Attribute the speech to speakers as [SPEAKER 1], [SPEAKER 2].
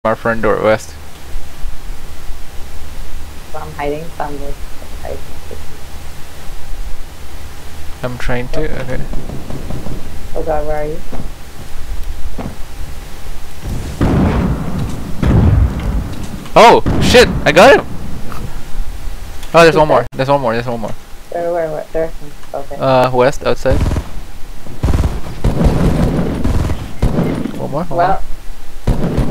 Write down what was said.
[SPEAKER 1] our front door, west.
[SPEAKER 2] So I'm hiding, so I'm just hiding.
[SPEAKER 1] I'm trying to. Okay.
[SPEAKER 2] Oh god, where are you?
[SPEAKER 1] Oh shit! I got him. Oh, there's one more. There's one more. There's one more.
[SPEAKER 2] Where? There's one. Okay.
[SPEAKER 1] West, outside. One more. One more.